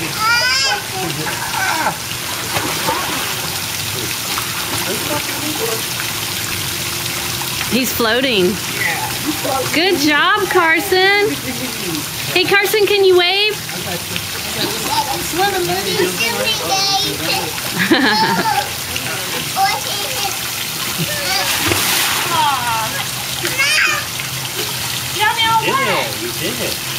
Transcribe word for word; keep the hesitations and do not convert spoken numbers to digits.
He's floating. Good job, Carson. Hey, Carson, can you wave? Yeah, you did it.